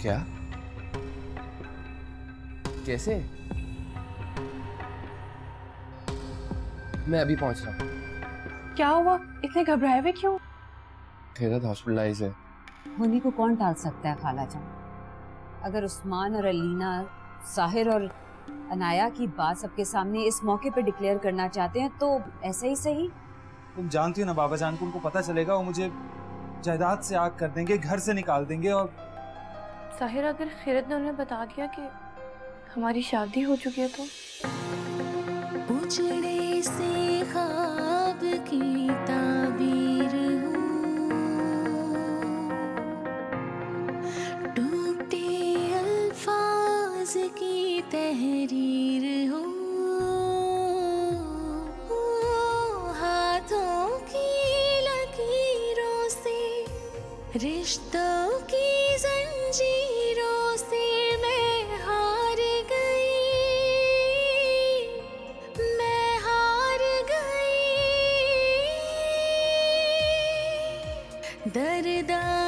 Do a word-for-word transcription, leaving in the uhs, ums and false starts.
क्या? कैसे? मैं अभी पहुंच रहा हूँ। क्या हुआ? इतने घबराए हुए क्यों? खिरद हॉस्पिटलाइज है। होनी को कौन टाल सकता है खाला जान? अगर उस्मान और अलीना, साहिर और अनाया की बात सबके सामने इस मौके पे डिक्लेयर करना चाहते हैं तो ऐसा ही सही। तुम जानती हो ना बाबा जान को, उनको पता चलेगा वो मुझे जायदाद से आग कर देंगे, घर से निकाल देंगे। और साहिर, अगर खिरद ने उन्हें बता दिया कि हमारी शादी हो चुकी है तो? उजड़े से ख्वाब की ताबीर हूँ, टूटे अल्फाज की तहरीर हूँ, हाथों की लकीरों से, रिश्तों की जंजीरों से मैं हार गई, मैं हार गई। दर्द